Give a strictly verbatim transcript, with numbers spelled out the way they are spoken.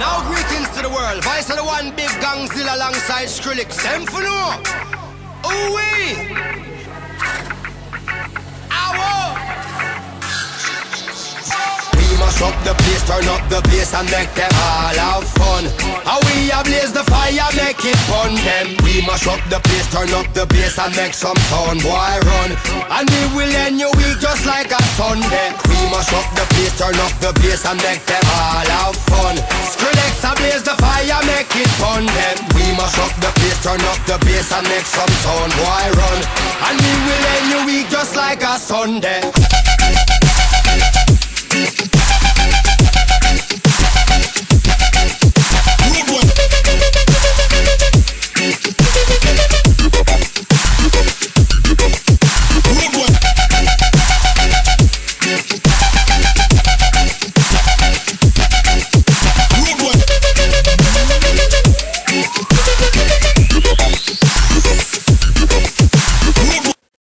Now greetings to the world. Vice of the one big gangzilla alongside Skrillex. Them for no. Ooh wee. Ow. We mash up the place, turn up the bass and make them all have fun. How we ablaze the fire, make it fun them. We mash up the place, turn up the bass and make some sound, boy run. And we will end your week just like a Sunday. We mash up the place, turn up the bass and make them all have fun. Skrillex ablaze the fire, make it fun them. We mash up the place, turn up the bass and make some sound, boy run. And we will end your week just like a Sunday.